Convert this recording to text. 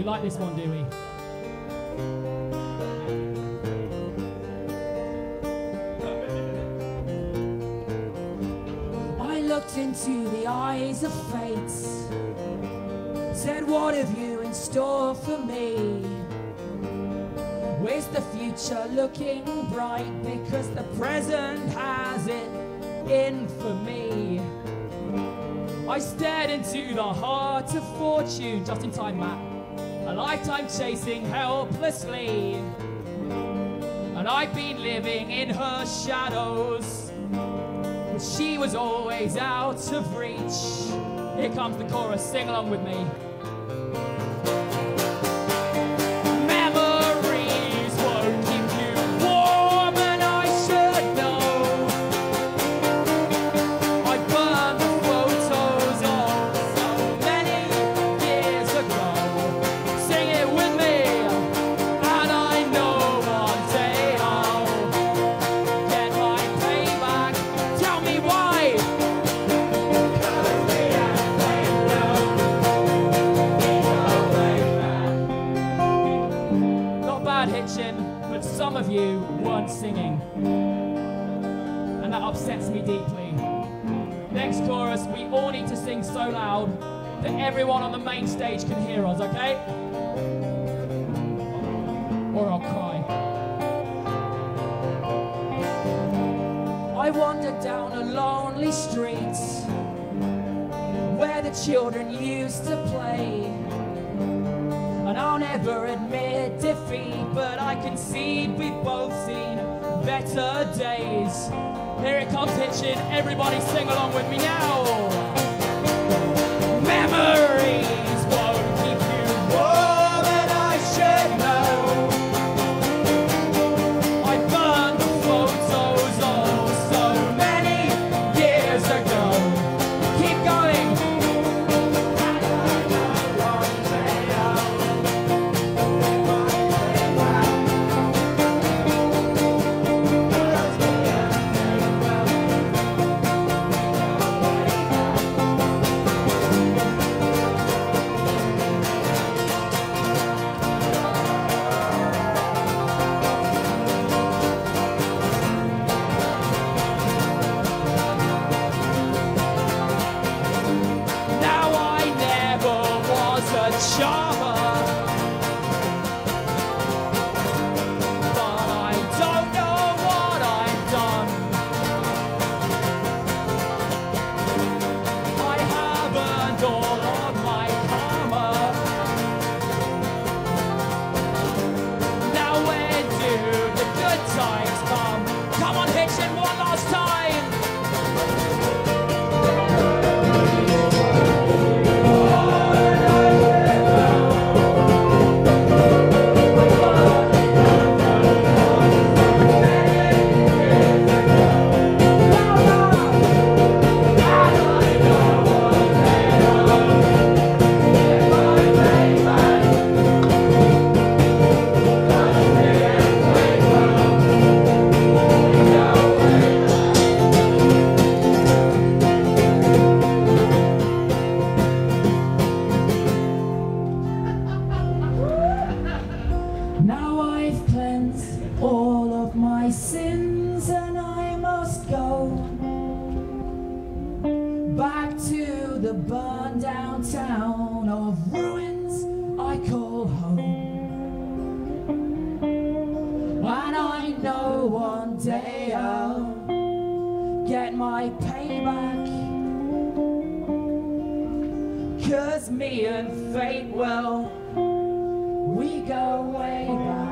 like this one, do we? I looked into the eyes of fate, said, what have you in store for me? Where's the future looking bright? Because the present has it in for me. I stared into the heart of fortune, just in time, Matt. A lifetime chasing helplessly, and I've been living in her shadows, but she was always out of reach. Here comes the chorus, sing along with me. Hitchin, but some of you weren't singing, and that upsets me deeply. Next chorus, we all need to sing so loud that everyone on the main stage can hear us, okay? Or I'll cry. I wandered down a lonely street where the children used to play, and I'll never admit defeat, but I concede we've both seen better days. Here it comes, Hitchin. Everybody sing along with me now. Memories won't keep you warm, and I should know. I burned the photos of so many years ago. Keep going. Me and fate, well, we go way back.